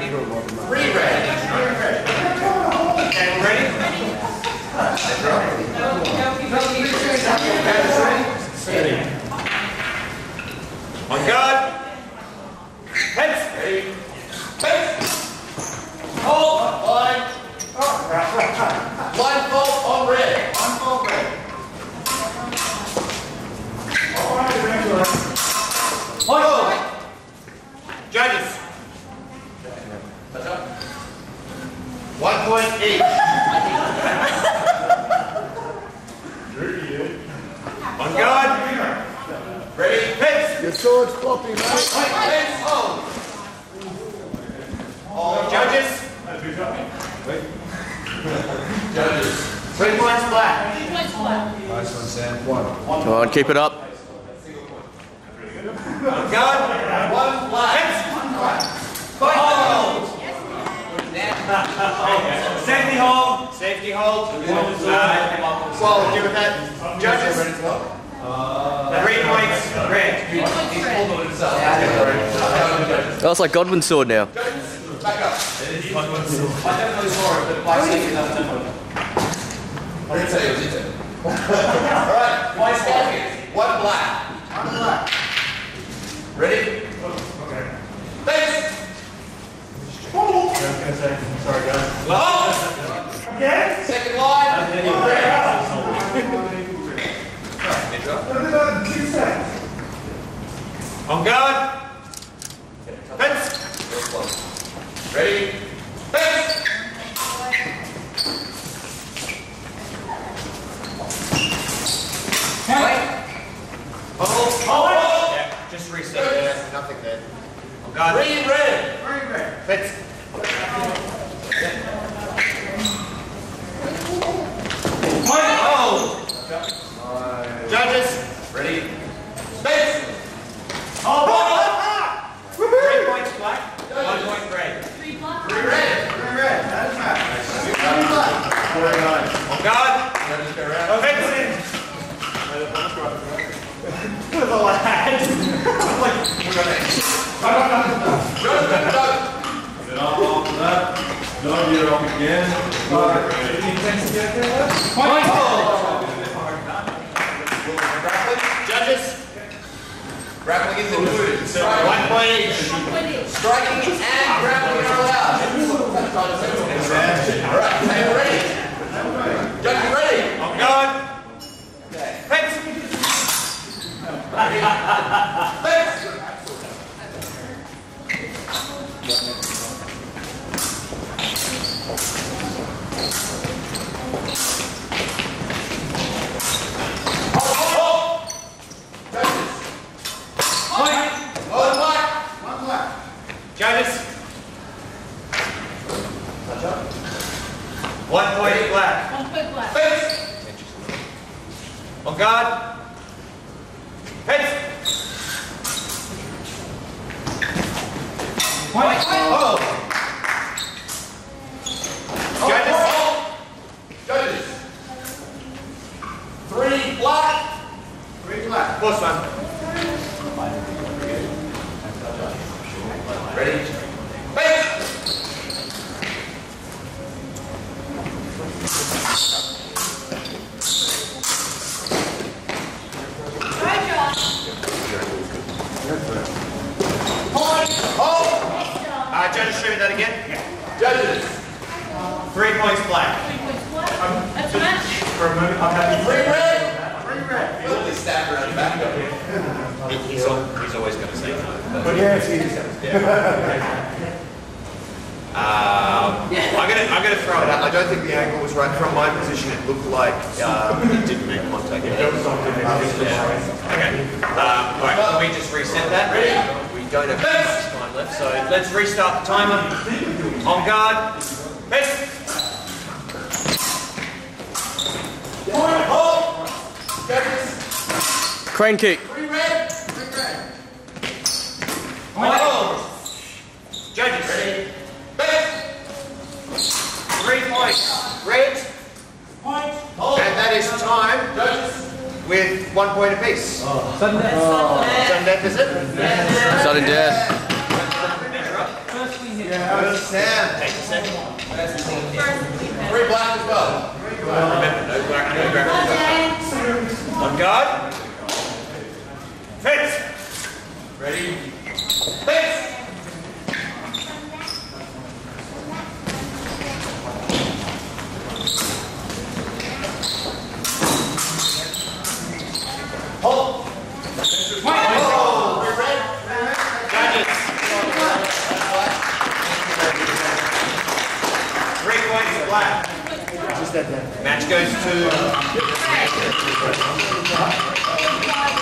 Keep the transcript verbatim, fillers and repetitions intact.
Three red. Okay, we're ready? Ready. On guard. Heads. Ready. Heads. Hold. Line. Line fault on red. Line fault red. Hold. Judges. One point each. On guard. Ready. Heads. Your sword's floppy, mate. Heads. Hold. All judges. Judges. Three points black. Three points black. Nice one, Sam. One. Come on, keep it up. On guard. One black. Heads. Hold. Safety hold. Safety hold. Well, do with that. Judges. Three points red. Oh, it's like Godwin's sword now. Back up. I definitely saw it, but by safety enough to I didn't say it was it. Alright, one black. One black. One black. Ready? Okay. Thanks! Sorry, guys. Oh! Okay. Second line. On guard. Fence. Ready. Fence. Hold. Hold. Yeah, just reset there. Nothing there. On guard. Green red. Green red. Fence. Hold. Judges. Ready. Fence. Hold. Three points black. One point red. Three black. Three red. Three red. That's right. Three black. On guard. Fence. With all that. We're gonna. No, you're off again. Point. Judges. Grappling is included. One point each. Striking and grappling are allowed. Alright, time ready. Judges ready. On guard. Fence. Fence. Judges. One point eight black. One point black. Fence. On guard. Fence. Point. Hold. Judges. Judges. Three black. Three black. Close one. Ready? Face! Right, Josh. Point! Hold! Uh, judges, show me that again. Judges. Three points black. Three points black. That's a match. For a moment, I'm happy. Three red! Three red. Really stab around the back of it. He's, al he's always going to say that. But yes, he is. Um, I'm gonna I'm gonna throw it out. I don't think the angle was right. From my position, it looked like um, it didn't make contact. Yeah. Okay. Um, all right. Can we just reset that? Ready? We don't have much time left, so let's restart the timer. On guard. Best. Hold. Judges. Crane kick. Three red. Three red. Hold. Judges. Ready. Best. Three points. Red. Point. Hold. And that is time. Judges. With one point apiece. Oh. Sudden death. Sudden death, is it? Sudden death. First we hit. Sam. Take a second. Three black as well. Remember, no black, no black. On guard. Fence. Ready? Fence. Hold. Oh, we're red. Judges. Three points black. Match goes to